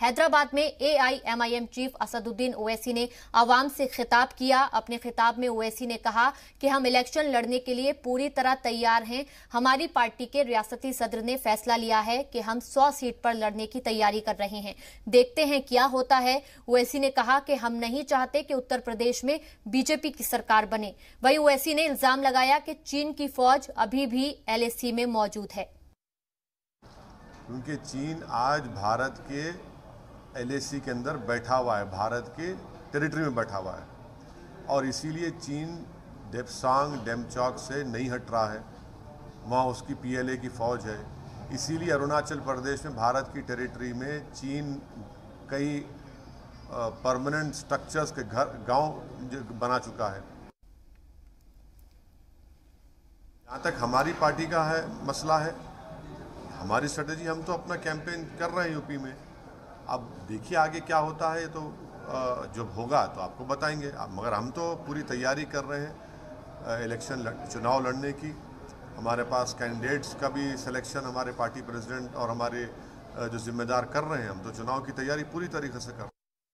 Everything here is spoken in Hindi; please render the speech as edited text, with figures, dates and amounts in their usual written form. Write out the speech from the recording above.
हैदराबाद में AIMIM चीफ असदुद्दीन ओवैसी ने आवाम से खिताब किया। अपने खिताब में ओवैसी ने कहा कि हम इलेक्शन लड़ने के लिए पूरी तरह तैयार हैं। हमारी पार्टी के रियासती सदर ने फैसला लिया है कि हम 100 सीट पर लड़ने की तैयारी कर रहे हैं। देखते हैं क्या होता है। ओवैसी ने कहा कि हम नहीं चाहते कि उत्तर प्रदेश में बीजेपी की सरकार बने। वहीं ओवैसी ने इल्जाम लगाया कि चीन की फौज अभी भी LAC में मौजूद है, क्योंकि चीन आज भारत के LAC के अंदर बैठा हुआ है, भारत के टेरिटरी में बैठा हुआ है, और इसीलिए चीन डेप्सांग डेमचौक से नहीं हट रहा है। वहाँ उसकी PLA की फ़ौज है। इसीलिए अरुणाचल प्रदेश में भारत की टेरिटरी में चीन कई परमानेंट स्ट्रक्चर्स के गांव बना चुका है। जहाँ तक हमारी पार्टी का है मसला है, हमारी स्ट्रेटजी, हम तो अपना कैंपेन कर रहे हैं यूपी में। अब देखिए आगे क्या होता है, तो जब होगा तो आपको बताएंगे। मगर हम तो पूरी तैयारी कर रहे हैं चुनाव लड़ने की। हमारे पास कैंडिडेट्स का भी सिलेक्शन हमारे पार्टी प्रेसिडेंट और हमारे जो जिम्मेदार कर रहे हैं। हम तो चुनाव की तैयारी पूरी तरीके से कर रहे हैं।